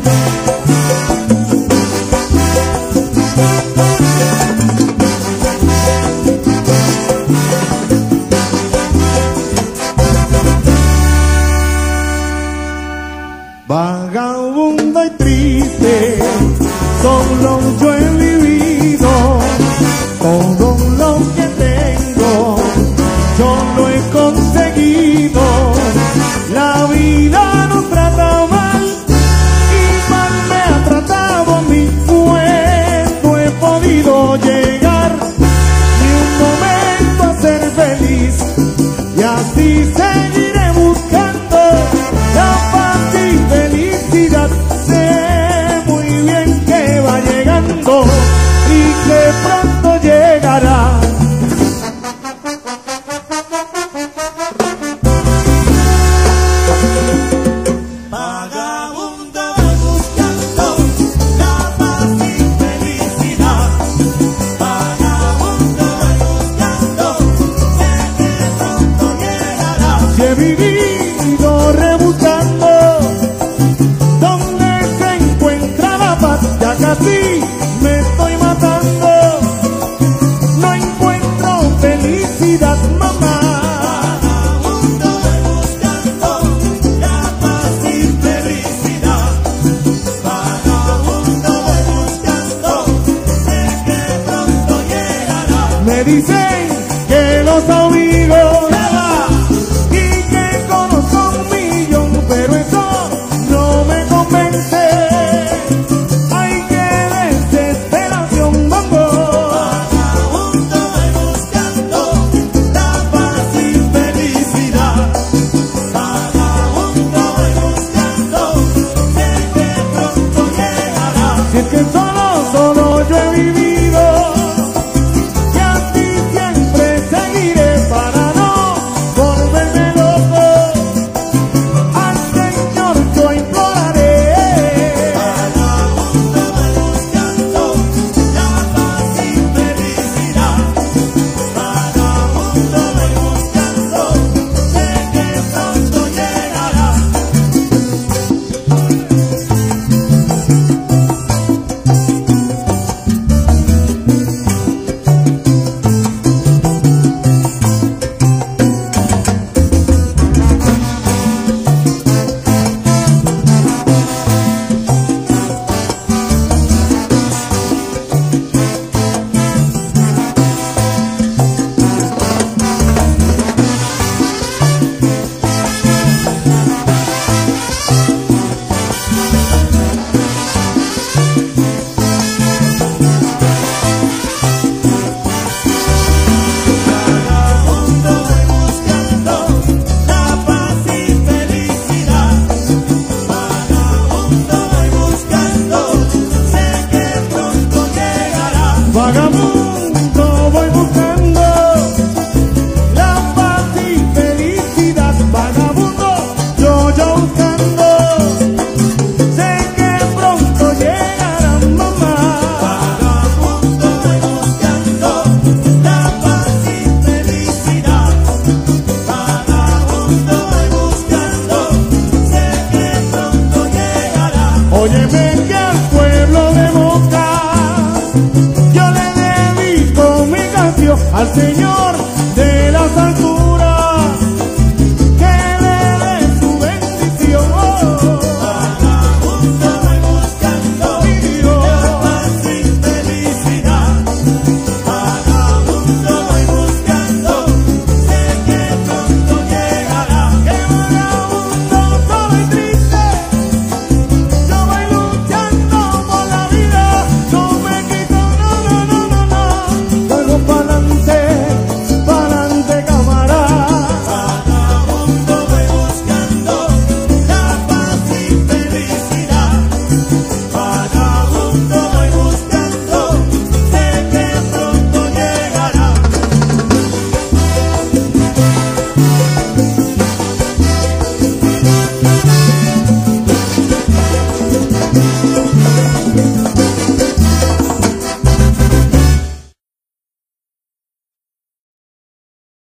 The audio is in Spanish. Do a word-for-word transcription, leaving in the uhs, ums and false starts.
Vagabundo y triste, solo yo he vivido. Todo lo que tengo, yo lo he conseguido. La vida nos trata mal y mal me ha tratado a mí, pues no he podido llegar ni un momento a ser feliz, y así seguiré buscando la paz y felicidad. Sé muy bien que va llegando y que pronto llegará. Vagabundo buscando la paz y felicidad. Vagabundo buscando, sé que pronto llegará. Si he vivido rebuscando donde se encuentra la paz, ya casi me estoy matando. No encuentro felicidad, mamá. Vagabundo buscando la paz y felicidad. Vagabundo buscando, sé que pronto llegará. Me dicen que los amigos y que conozco un millón, pero eso no me convence. Ay, qué desesperación, mambo. Vagabundo buscando la paz y felicidad. Vagabundo buscando, sé que pronto llegará. Si es que solo, solo yo he vivido, y así siempre seguiré para no volverme loco. Al Señor yo imploraré. Vagabundo buscando la paz y felicidad. Vagabundo buscando, sé que pronto llegará. Vagabundo buscando la paz y felicidad. Vagabundo buscando, sé que pronto llegará. Vagabundo voy buscando la paz y felicidad. Vagabundo, yo, yo buscando, sé que pronto llegará, mamá. Vagabundo buscando la paz y felicidad. Vagabundo buscando, sé que pronto llegará. Óyeme que al pueblo de Moca yo le dedico mi canción al Señor